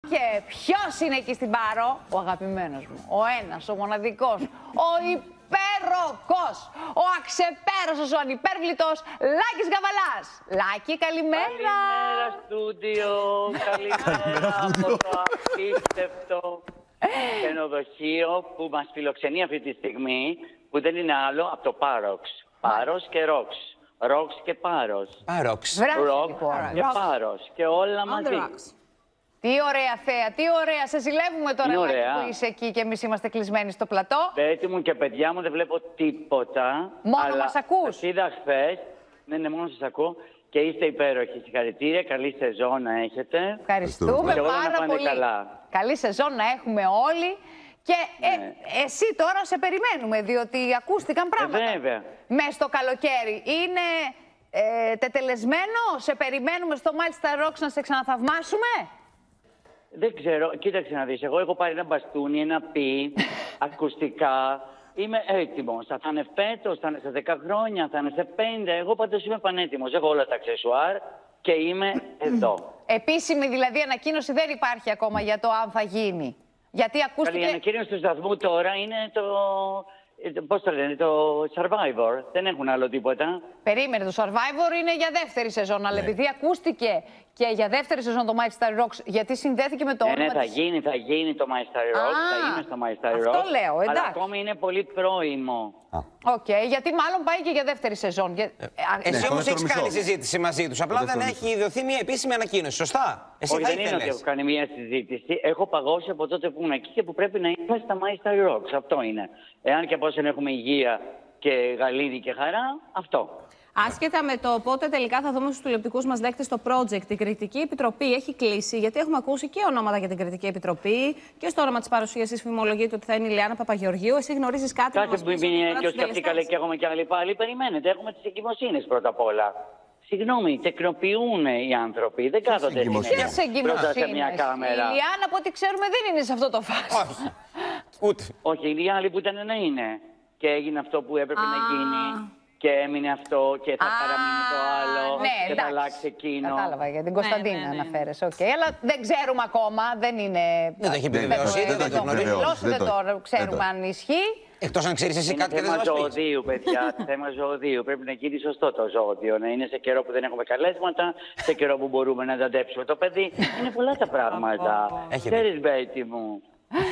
Και ποιος είναι εκεί στην Πάρο? Ο αγαπημένος μου, ο ένας, ο μοναδικός, ο υπέροχος, ο αξεπέραστος, ο ανυπέρβλητος Λάκης Γκαβαλάς. Λάκη, καλημέρα. Καλημέρα στούντιο, καλημέρα από το απίστευτο ξενοδοχείο που μας φιλοξενεί αυτή τη στιγμή, που δεν είναι άλλο από το Πάροξ. Πάρος και Ρόξ. Ρόξ και Πάρος. Πάροξ. Βράδυ, Και Πάρος και όλα μαζί. Τι ωραία θέα, τι ωραία. Σε ζηλεύουμε τώρα Λάκη, που είσαι εκεί και εμείς είμαστε κλεισμένοι στο πλατό. Πέτη μου και παιδιά μου, δεν βλέπω τίποτα. Μόνο μας ακούς. Σας είδα χθες. Ναι, μόνο σας ακούω. Και είστε υπέροχοι. Συγχαρητήρια, καλή σεζόν να έχετε. Ευχαριστούμε Και όλα να πάρα πάνε πολύ. καλά. Καλή σεζόν να έχουμε όλοι. Και εσύ τώρα σε περιμένουμε, διότι ακούστηκαν πράγματα. Βέβαια. Μες στο καλοκαίρι. Είναι τετελεσμένο, σε περιμένουμε στο Milestar Rocks να σε ξαναθαυμάσουμε. Δεν ξέρω, κοίταξε να δεις. Εγώ έχω πάρει ένα μπαστούνι, ένα πι, ακουστικά. Είμαι έτοιμος. Θα είναι φέτος, θα είναι σε 10 χρόνια, θα είναι σε 5. Εγώ πάντως είμαι πανέτοιμος. Έχω όλα τα αξεσουάρ και είμαι εδώ. Επίσημη δηλαδή ανακοίνωση δεν υπάρχει ακόμα για το αν θα γίνει. Γιατί ακούστηκε... Η ανακοίνωση του σταθμού τώρα είναι το... Πώς το λένε, το Survivor. Δεν έχουν άλλο τίποτα. Περίμενε, το Survivor είναι για δεύτερη σεζόν, αλλά επειδή ακούστηκε και για δεύτερη σεζόν το Milestar Rocks, γιατί συνδέθηκε με το όνομα Ναι, θα γίνει το Milestar Rocks, θα είμαι στο Milestar Rocks. Αυτό λέω, εντάξει. Αλλά ακόμη είναι πολύ πρόημο. Οκ, γιατί μάλλον πάει και για δεύτερη σεζόν. Εσύ όμως έχεις κάνει συζήτηση μαζί τους, απλά δεν έχει δοθεί μια επίσημη ανακοίνωση, σωστά? Εσύ Όχι, δεν είναι ότι έχω κάνει μια συζήτηση. Έχω παγώσει από τότε που ήμουν εκεί και που πρέπει να είμαι στα Milestar Rocks. Αυτό είναι. Εάν και πώς έχουμε υγεία και γαλήνη και χαρά, αυτό. Άσχετα με το πότε τελικά θα δούμε στους τηλεοπτικούς μας δέκτες το project, η Κριτική Επιτροπή έχει κλείσει, γιατί έχουμε ακούσει και ονόματα για την Κριτική Επιτροπή και στο όνομα της παρουσίασης φημολογείται ότι θα είναι η Λιάννα Παπαγεωργίου. Εσύ γνωρίζεις κάτι? Κάτι που είναι και ως αυτή καλέ και έχουμε και άλλοι πάλι. Περιμένετε, έχουμε τις εγκυμοσύνες πρώτα απ' όλα. Συγγνώμη, τεκνοποιούν οι άνθρωποι. Δεν κάθονται μπροστά σε μια κάμερα. Η Λιάννα, από ό,τι ξέρουμε, δεν είναι σε αυτό το φάσμα. Όχι. Ούτε. Όχι, οι άλλοι που ήταν να είναι. Και έγινε αυτό που έπρεπε να γίνει. Και έμεινε αυτό και θα παραμείνει το άλλο. Ναι, και θα αλλάξει εκείνο. Κατάλαβα, για την Κωνσταντίνα αναφέρεσαι. Αλλά δεν ξέρουμε ακόμα, δεν είναι. Δεν το έχει επιβεβαιώσει, δεν το γνωρίζουμε. Δεν το ξέρουμε αν ισχύει. Εκτός αν ξέρεις εσύ κάτι και δεν μας Θέμα πεις. ζωοδίου, παιδιά. Θέμα ζωοδίου. Πρέπει να γίνει σωστό το ζώδιο. Να είναι σε καιρό που δεν έχουμε καλέσματα, σε καιρό που μπορούμε να ανταντέψουμε το παιδί. Είναι πολλά τα πράγματα. Ξέρεις, Μπέτη μου.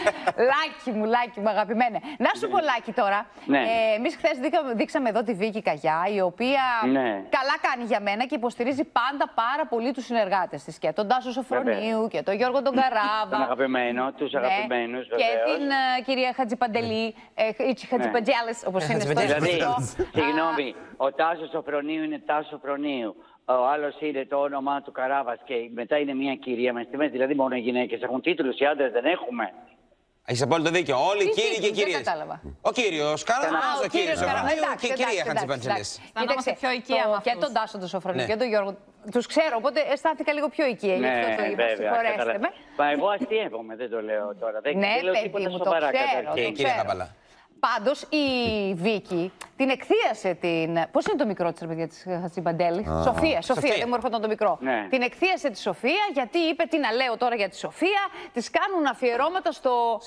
Λάκη μου, αγαπημένε. Να σου πω, Λάκη, τώρα. Ναι. Εμείς χθες δείξαμε εδώ τη Βίκη Καγιά, η οποία καλά κάνει για μένα και υποστηρίζει πάντα πάρα πολύ τους συνεργάτες της. Και τον Τάσο Σοφρονίου και τον Γιώργο τον Καράβα. Τον αγαπημένο, τους αγαπημένους, βεβαίως. Και την κυρία Χατζιπαντελή, Ιτσι Χατζιπαντζιάλες, όπως είναι στο Δηλαδή, Ινστιτούτο. συγγνώμη, ο Τάσος Σοφρονίου είναι Τάσο Σοφρονίου. Ο άλλος είναι το όνομά του Καράβας και μετά είναι μια κυρία με στη μέση. Δηλαδή, μόνο οι γυναίκες έχουν τίτλους, οι άντρες δεν έχουμε. Έχεις απόλυτο δίκιο. Όλοι οι κύριοι και κυρίες. Ο κύριος Καράβας, ο κύριος Σοφρονίου και η κυρία Χατζιπαντζελής. Κοίταξε, πιο οικία με και τον Τάσο τον Σοφρονίου και τον Γιώργο. Τους ξέρω, οπότε αισθάνθηκα λίγο πιο οικία. Γι' αυτό το είπα. Συγχωρέστε με. Μα εγώ αστείευομαι, δεν το λέω τώρα. Δεν λέω τίποτα μου, σοβαρά ξέρω. Πάντως η Βίκη την εκθίασε την. Πώς είναι το μικρό της, παιδιά, της Χατζιπαντέλη? Σοφία, δεν μου έρχονταν το μικρό. Ναι. Την εκθίασε τη Σοφία, γιατί είπε: τι να λέω τώρα για τη Σοφία. Της κάνουν αφιερώματα στο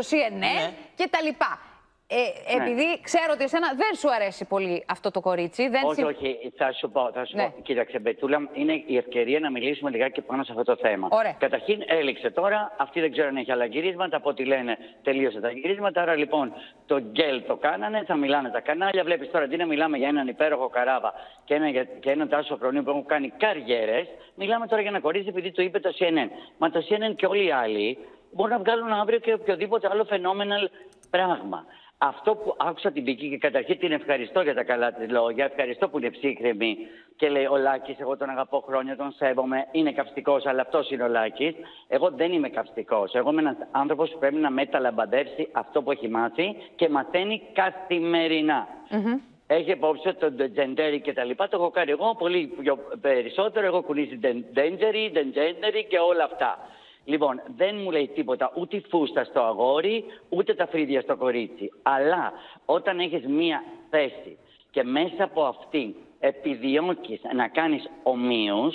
CNN και τα λοιπά. Επειδή ξέρω ότι εσένα δεν σου αρέσει πολύ αυτό το κορίτσι. Όχι, θα σου πω. Κοίταξε, Μπετούλα, είναι η ευκαιρία να μιλήσουμε λιγάκι πάνω σε αυτό το θέμα. Ωραία. Καταρχήν έληξε τώρα. Αυτή δεν ξέρω αν έχει άλλα γυρίσματα. Από ό,τι λένε, τελείωσε τα γυρίσματα. Άρα λοιπόν το γκέλ το κάνανε, θα μιλάνε τα κανάλια. Βλέπεις τώρα αντί να μιλάμε για έναν υπέροχο Καράβα και έναν Τάσο Σοφρονίου που έχουν κάνει καριέρες, μιλάμε τώρα για ένα κορίτσι επειδή το είπε το CNN. Μα το CNN και όλοι οι άλλοι μπορούν να βγάλουν αύριο και οποιοδήποτε άλλο phenomenal πράγμα. Αυτό που άκουσα την Βίκη και καταρχήν την ευχαριστώ για τα καλά της λόγια, ευχαριστώ που είναι ψύχρεμη και λέει: ο Λάκης, εγώ τον αγαπώ χρόνια, τον σέβομαι, είναι καυστικός, αλλά αυτός είναι ο Λάκης. Εγώ δεν είμαι καυστικός. Εγώ είμαι ένας άνθρωπος που πρέπει να μεταλαμπαδεύσει αυτό που έχει μάθει και μαθαίνει καθημερινά. Έχει υπόψη το ντεντζέντερι και τα λοιπά, το έχω κάνει εγώ πολύ πιο περισσότερο. Έχω κουνήσει ντεντζέντερι και όλα αυτά. Λοιπόν, δεν μου λέει τίποτα ούτε η φούστα στο αγόρι, ούτε τα φρύδια στο κορίτσι. Αλλά όταν έχεις μία θέση και μέσα από αυτή επιδιώκεις να κάνεις ομοίους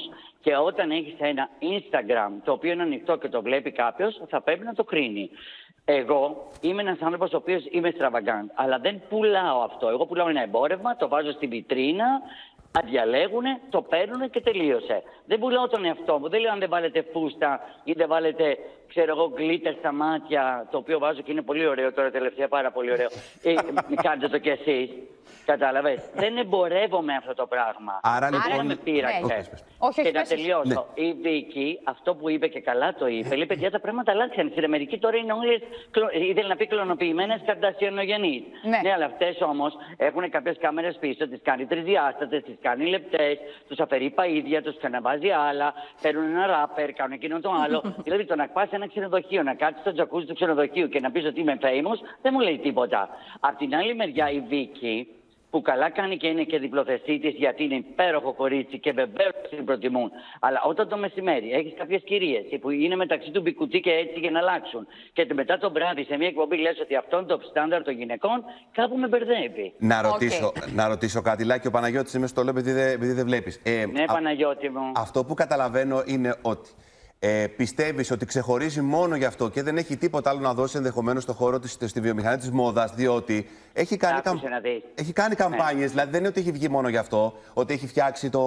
Και όταν έχεις ένα Instagram το οποίο είναι ανοιχτό και το βλέπει κάποιος, θα πρέπει να το κρίνει. Εγώ είμαι ένας άνθρωπος ο οποίος είμαι extravagant, αλλά δεν πουλάω αυτό. Εγώ πουλάω ένα εμπόρευμα, το βάζω στη βιτρίνα, διαλέγουνε, το παίρνουνε και τελείωσε. Δεν πουλάω τον εαυτό μου. Δεν λέω αν δεν βάλετε φούστα ή δεν βάλετε, ξέρω εγώ, γκλίτερ στα μάτια, το οποίο βάζω και είναι πολύ ωραίο τώρα τελευταία, πάρα πολύ ωραίο. Κάντε το κι εσείς. Κατάλαβες. Δεν εμπορεύομαι αυτό το πράγμα. Άρα δεν με πείραξε. Και να τελειώσω. Η Βίκη, αυτό που είπε και καλά το είπε, λέει παιδιά τα πράγματα αλλάξαν. Στην Αμερική τώρα είναι όλες, ήθελε να πει κλωνοποιημένες καρτασιανογενείς. Ναι, αλλά αυτές όμως έχουν κάποιες κάμερες πίσω, τις κάνει τρισδιάστατες, τις κάνει λεπτές, τους αφαιρεί παΐδια, τους ξαναβάζει άλλα, παίρνουν ένα ράπερ, κάνουν εκείνο το άλλο. Δηλαδή το να πας σε ένα ξενοδοχείο, να κάτσεις στο τζακούζι του ξενοδοχείου και να πεις ότι είμαι famous, δεν μου λέει τίποτα. Απ' την άλλη μεριά η Βίκη, που καλά κάνει και είναι και διπλοθεσή της, γιατί είναι υπέροχο κορίτσι και βεβαίως την προτιμούν. Αλλά όταν το μεσημέρι έχεις κάποιες κυρίες που είναι μεταξύ του μπικουτί και έτσι για να αλλάξουν, και μετά το βράδυ σε μια εκπομπή λες ότι αυτό είναι το στάνταρ των γυναικών, κάπου με μπερδεύει. Να ρωτήσω κάτι, Λάκη, ο Παναγιώτης είμαι στο λέω επειδή δεν βλέπεις. Ναι, Παναγιώτη μου. Αυτό που καταλαβαίνω είναι ότι πιστεύεις ότι ξεχωρίζει μόνο γι' αυτό και δεν έχει τίποτα άλλο να δώσει ενδεχομένως στο χώρο της, στη βιομηχανία της μόδας, διότι έχει κάνει καμπάνιες, δηλαδή δεν είναι ότι έχει βγει μόνο γι' αυτό, ότι έχει φτιάξει το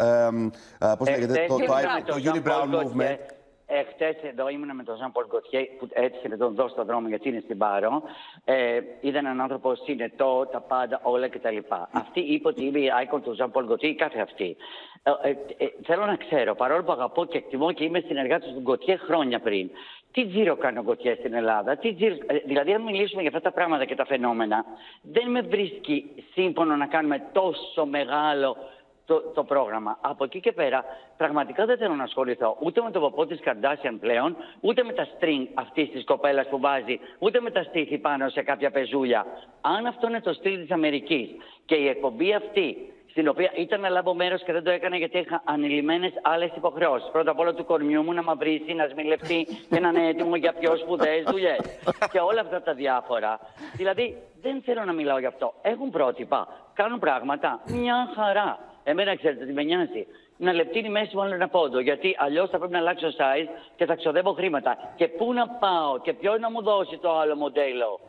Unibrow Movement. Εχθές εδώ ήμουν με τον Ζαν Πολ Γκοτιέ, που έτυχε να τον δω στον δρόμο γιατί είναι στην Πάρο. Είδα έναν άνθρωπο συνετό, τα πάντα, όλα κτλ. Αυτή είπε ότι είμαι η icon του Ζαν Πολ Γκοτιέ, η κάθε αυτή. Θέλω να ξέρω, παρόλο που αγαπώ και εκτιμώ και είμαι συνεργάτης του Γκοτιέ χρόνια πριν, τι τζίρο κάνει ο Γκοτιέ στην Ελλάδα, δηλαδή αν μιλήσουμε για αυτά τα πράγματα και τα φαινόμενα, δεν με βρίσκει σύμφωνο να κάνουμε τόσο μεγάλο το πρόγραμμα. Από εκεί και πέρα, πραγματικά δεν θέλω να ασχοληθώ ούτε με το ποπό της Καρντάσιαν πλέον, ούτε με τα string αυτής της κοπέλας που βάζει, ούτε με τα στήθη πάνω σε κάποια πεζούλια. Αν αυτό είναι το στυλ της Αμερικής και η εκπομπή αυτή, στην οποία ήταν να λάβω μέρος και δεν το έκανα γιατί είχα ανηλυμένες άλλες υποχρεώσεις. Πρώτα απ' όλα του κορμιού μου να μαυρίσει, να σμιλευτεί και να είναι έτοιμο για πιο σπουδαίες δουλειές. Και όλα αυτά τα διάφορα. Δηλαδή, δεν θέλω να μιλάω γι' αυτό. Έχουν πρότυπα, κάνουν πράγματα, μια χαρά. Εμένα ξέρετε τι με νοιάζει. Να λεπτύνει μέση μου ένα πόντο. Γιατί αλλιώς θα πρέπει να αλλάξω size και θα ξοδεύω χρήματα. Και πού να πάω και ποιο να μου δώσει το άλλο μοντέλο.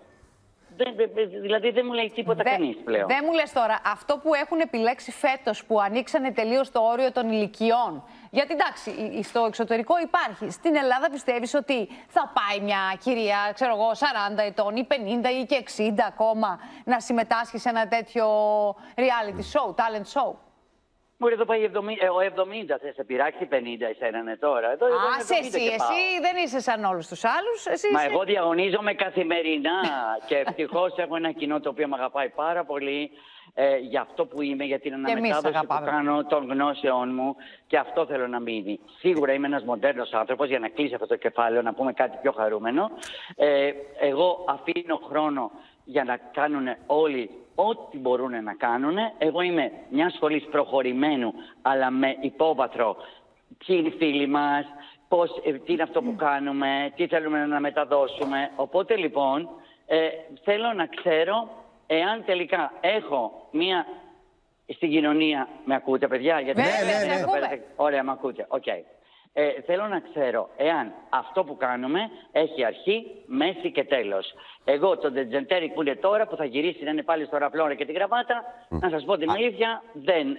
Δηλαδή δεν μου λέει τίποτα κανείς πλέον. Δεν μου λες τώρα, αυτό που έχουν επιλέξει φέτος που ανοίξανε τελείως το όριο των ηλικιών. Γιατί εντάξει, στο εξωτερικό υπάρχει. Στην Ελλάδα πιστεύεις ότι θα πάει μια κυρία, ξέρω εγώ, 40 ετών ή 50 ή και 60 ακόμα να συμμετάσχει σε ένα τέτοιο reality show, talent show? Μπορεί εδώ πάει ο 70, θες σε πειράξει 50 εσένα ναι τώρα. Εδώ εσύ δεν είσαι σαν όλους τους άλλους. Εγώ διαγωνίζομαι καθημερινά και ευτυχώς έχω ένα κοινό το οποίο με αγαπάει πάρα πολύ για αυτό που είμαι, για την αναμετάδοση που κάνω των γνώσεών μου και αυτό θέλω να μείνει. Σίγουρα είμαι ένας μοντέρνος άνθρωπος, για να κλείσει αυτό το κεφάλαιο, να πούμε κάτι πιο χαρούμενο. Εγώ αφήνω χρόνο για να κάνουν όλοι ό,τι μπορούν να κάνουν. Εγώ είμαι μια σχολής προχωρημένου, αλλά με υπόβαθρο ποιοι είναι οι φίλοι μας, τι είναι αυτό που κάνουμε, τι θέλουμε να μεταδώσουμε. Οπότε λοιπόν θέλω να ξέρω εάν τελικά έχω μια στην κοινωνία. Με ακούτε παιδιά? Γιατί ωραία, με ακούτε. Okay. Θέλω να ξέρω εάν αυτό που κάνουμε έχει αρχή, μέση και τέλος. Εγώ τον Ντετζεντέρικ που είναι τώρα, που θα γυρίσει να είναι πάλι στο ραπλόρα και την γραβάτα, να σας πω την αλήθεια, δεν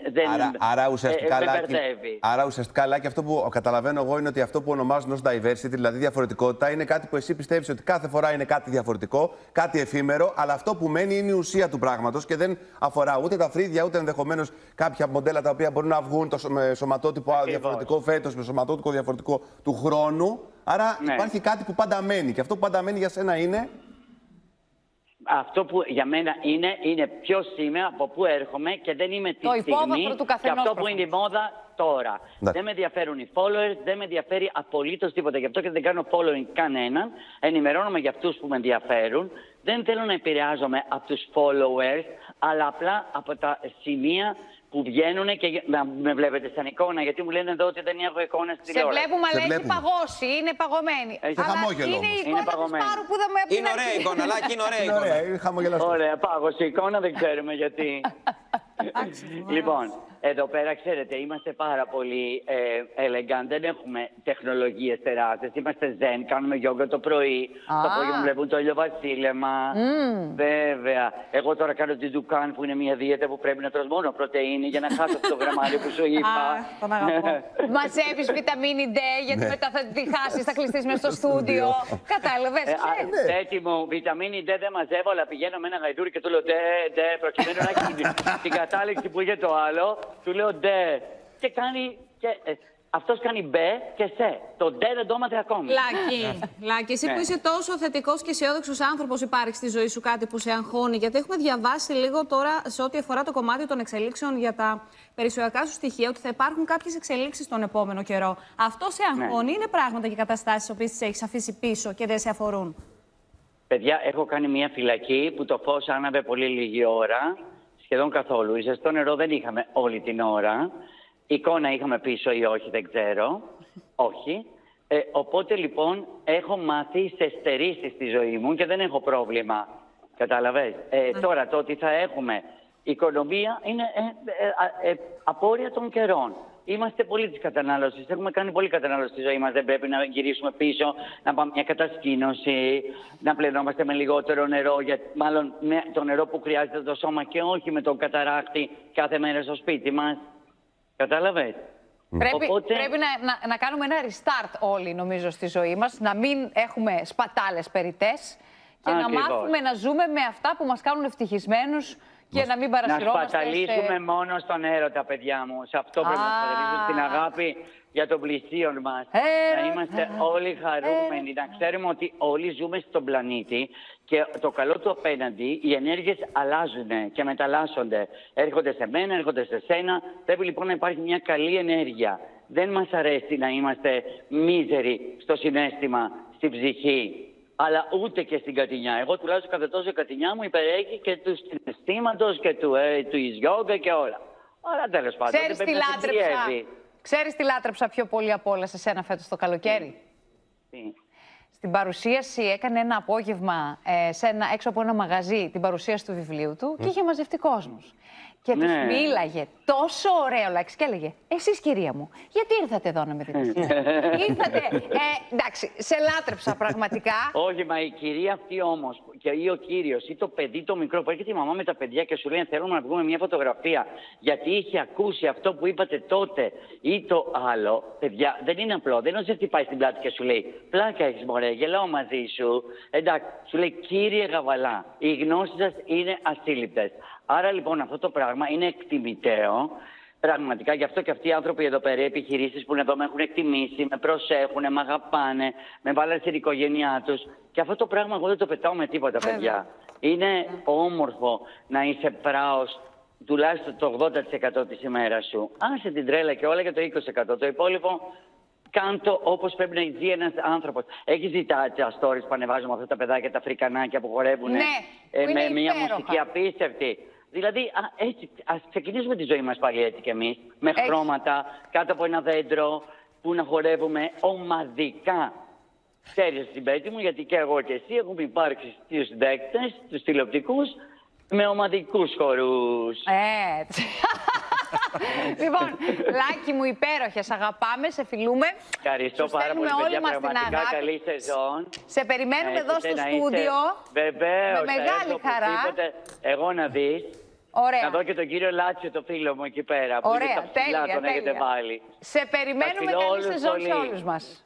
άρα ουσιαστικά, Λάκη, αυτό που καταλαβαίνω εγώ είναι ότι αυτό που ονομάζουν ως diversity, δηλαδή διαφορετικότητα, είναι κάτι που εσύ πιστεύεις ότι κάθε φορά είναι κάτι διαφορετικό, κάτι εφήμερο, αλλά αυτό που μένει είναι η ουσία του πράγματος και δεν αφορά ούτε τα φρύδια, ούτε ενδεχομένως κάποια μοντέλα τα οποία μπορούν να βγουν με σωματότυπο διαφορετικό φέτος, με σωματότυπο διαφορετικό του χρόνου. Άρα υπάρχει κάτι που πάντα μένει. Και αυτό που πάντα μένει για σένα είναι? Αυτό που για μένα είναι ποιος είμαι, από πού έρχομαι και δεν είμαι τη στιγμή και αυτό που είναι η μόδα τώρα. Δεν με ενδιαφέρουν οι followers, δεν με ενδιαφέρει απολύτως τίποτα. Γι' αυτό και δεν κάνω following κανέναν. Ενημερώνομαι για αυτούς που με ενδιαφέρουν. Δεν θέλω να επηρεάζομαι από τους followers, αλλά απλά από τα σημεία που βγαίνουν και με βλέπετε σαν εικόνα, γιατί μου λένε εδώ ότι δεν έχω εικόνα στη τηλεόραση. Σε βλέπουμε, αλλά έχει παγώσει, είναι παγωμένη. Είναι η εικόνα του Σπάρου που είδαμε από την αρχή. Είναι ωραία εικόνα, αλλά είναι ωραία εικόνα. Ωραία, πάγωσε η εικόνα, δεν ξέρουμε γιατί. Λοιπόν, Εδώ πέρα, ξέρετε, είμαστε πάρα πολύ elegant. Δεν έχουμε τεχνολογίες τεράστιες. Είμαστε zen, κάνουμε γιόγκα το πρωί. Το απόγευμα βλέπουν το ηλιοβασίλεμα. Βέβαια. Εγώ τώρα κάνω τη ντουκάν, που είναι μια δίαιτα που πρέπει να τρως μόνο πρωτεΐνη για να χάσω το γραμμάριο που σου είπα. Τον αγαπώ. Μαζεύεις βιταμίνη D, γιατί μετά θα τη χάσεις, θα κλειστείς μες στο στούντιο. Κατάλαβες. Έτοιμο, βιταμίνη D δεν μαζεύω, αλλά πηγαίνω με ένα γαϊδούρι και του λέω D, προκειμένου να έχει την κατάληξη που είχε το άλλο. Του λέω D. Και κάνει. Αυτός κάνει B και C. Το D δεν το έμαθε ακόμη. Λάκη, εσύ που είσαι τόσο θετικός και αισιόδοξος άνθρωπος, υπάρχει στη ζωή σου κάτι που σε αγχώνει? Γιατί έχουμε διαβάσει λίγο τώρα σε ό,τι αφορά το κομμάτι των εξελίξεων για τα περιουσιακά σου στοιχεία, ότι θα υπάρχουν κάποιες εξελίξεις τον επόμενο καιρό. Αυτό σε αγχώνει? Είναι πράγματα και καταστάσεις τις οποίες τις έχεις αφήσει πίσω και δεν σε αφορούν? Παιδιά, έχω κάνει μια φυλακή που το φως άναβε πολύ λίγη ώρα, σχεδόν καθόλου. Ζεστό νερό δεν είχαμε όλη την ώρα. Εικόνα είχαμε πίσω ή όχι, δεν ξέρω. Όχι. Οπότε λοιπόν έχω μάθει σε στερήσεις στη ζωή μου και δεν έχω πρόβλημα. Καταλαβες. Τώρα το ότι θα έχουμε οικονομία είναι απόρρια των καιρών. Είμαστε πολύ της κατανάλωσης. Έχουμε κάνει πολύ κατανάλωση στη ζωή μας. Δεν πρέπει να γυρίσουμε πίσω, να πάμε μια κατασκήνωση, να πλενόμαστε με λιγότερο νερό, μάλλον με το νερό που χρειάζεται το σώμα και όχι με τον καταράκτη κάθε μέρα στο σπίτι μας. Κατάλαβες. Πρέπει να κάνουμε ένα restart όλοι, νομίζω, στη ζωή μας. Να μην έχουμε σπατάλες περιττές και να μάθουμε να ζούμε με αυτά που μας κάνουν ευτυχισμένους και να μην παρασυρώμαστε. Να σπαταλήσουμε μόνο στον έρωτα, παιδιά μου. Σε αυτό πρέπει να σπαταλήσουμε, στην αγάπη για τον πλησίον μας. Να είμαστε όλοι χαρούμενοι. Να ξέρουμε ότι όλοι ζούμε στον πλανήτη και το καλό του απέναντι, οι ενέργειες αλλάζουν και μεταλλάσσονται. Έρχονται σε μένα, έρχονται σε σένα. Πρέπει λοιπόν να υπάρχει μια καλή ενέργεια. Δεν μας αρέσει να είμαστε μίζεροι στο συναίσθημα, στην ψυχή, αλλά ούτε και στην κατηνιά. Εγώ τουλάχιστον κάθε τόσο η κατηνιά μου υπερέχει και του συναισθήματος και του γιόγκα και όλα. Αλλά τέλος πάντων, δεν πρέπει να συντριεύει. Ξέρεις τι λάτρεψα πιο πολύ από όλα σε σένα φέτος το καλοκαίρι? Στην παρουσίαση έκανε ένα απόγευμα έξω από ένα μαγαζί την παρουσίαση του βιβλίου του και είχε μαζευτεί κόσμος. Και τους μίλαγε τόσο ωραίο, Λάκης, και έλεγε: εσείς, κυρία μου, γιατί ήρθατε εδώ να με δείτε? Ήρθατε. Εντάξει, σε λάτρεψα πραγματικά. Όχι, μα η κυρία αυτή όμως, ή ο κύριος, ή το παιδί το μικρό, που έρχεται η μαμά με τα παιδιά και σου λέει: θέλουμε να βγούμε μια φωτογραφία, γιατί είχε ακούσει αυτό που είπατε τότε ή το άλλο. Παιδιά, δεν είναι απλό. Δεν είναι ότι σε χτυπάει στην πλάτη και σου λέει: πλάκα έχεις, μωρέ, γελάω μαζί σου. Εντάξει, σου λέει: κύριε Γαβαλά, οι γνώσεις σας είναι ασύλληπτες. Άρα λοιπόν αυτό το πράγμα είναι εκτιμητέο. Πραγματικά γι' αυτό και αυτοί οι άνθρωποι εδώ πέρα, οι επιχειρήσεις που είναι εδώ, με έχουν εκτιμήσει, με προσέχουν, με αγαπάνε, με βάλανε στην οικογένειά τους. Και αυτό το πράγμα εγώ δεν το πετάω με τίποτα, παιδιά. Είναι όμορφο να είσαι πράος τουλάχιστον το 80% της ημέρας σου. Άσε την τρέλα και όλα για το 20%. Το υπόλοιπο κάντο όπως πρέπει να ζει ένας άνθρωπος. Έχεις δει τα stories που ανεβάζουμε αυτά τα παιδάκια, τα φρικανάκια που χορεύουν με μια μουσική απίστευτη? Δηλαδή, έτσι, ας ξεκινήσουμε τη ζωή μας πάλι έτσι κι εμείς, με χρώματα, κάτω από ένα δέντρο, που να χορεύουμε ομαδικά. Ξέρεις, στην πέτη μου, γιατί και εγώ και εσύ έχουμε υπάρξει στους δέκτες, τους τηλεοπτικούς, με ομαδικούς χορούς. Έτσι. Λοιπόν, Λάκη μου, υπέροχες, αγαπάμε, σε φιλούμε. Ευχαριστώ πάρα πολύ, παιδιά, πραγματικά καλή σεζόν. Σε περιμένουμε εδώ στο στούντιο. Βεβαίως, με μεγάλη χαρά. Εγώ να δεις. Ωραία. Να δω και τον κύριο Λάτσιο, το φίλο μου εκεί πέρα. Ωραία, που είναι στα ψηλά, τον έχετε βάλει. Σε περιμένουμε, καλή σεζόν σε όλους μας.